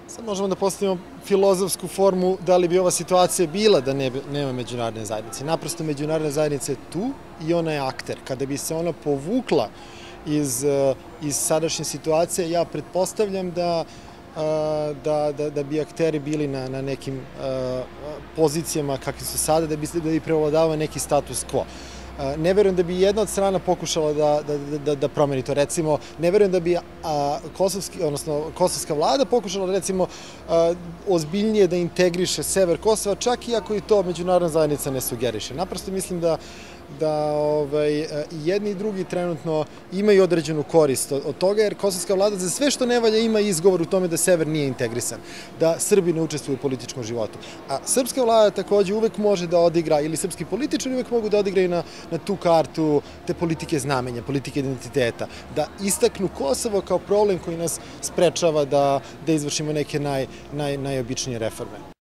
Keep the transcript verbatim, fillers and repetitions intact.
Sad možemo da postavimo filozofsku formu da li bi ova situacija bila da ne, nema međunarodne zajednice. Naprosto međunarodna zajednica je tu i ona je akter. Kada bi se ona povukla iz, iz sadašnje situacije, ja pretpostavljam da, da, da, da bi akteri bili na, na nekim pozicijama kakvi su sada, da bi, da bi prevladavao neki status quo. Ne verujem da bi jedna od strana pokušala da, da, da, da promeni to. Recimo, ne verujem da bi a, kosovski, odnosno, kosovska vlada pokušala recimo a, ozbiljnije da integriše sever Kosova, čak i ako i to međunarodna zajednica ne sugeriše. Naprosto mislim da da ovaj, jedni i drugi trenutno imaju određenu korist od, od toga, jer kosovska vlada za sve što ne valja ima izgovor u tome da sever nije integrisan, da Srbi ne učestvuju u političkom životu. A srpska vlada takođe uvek može da odigra, ili srpski političari uvek mogu da odigraju na, na tu kartu te politike znamenja, politike identiteta, da istaknu Kosovo kao problem koji nas sprečava da, da izvršimo neke naj, naj, najobičnije reforme.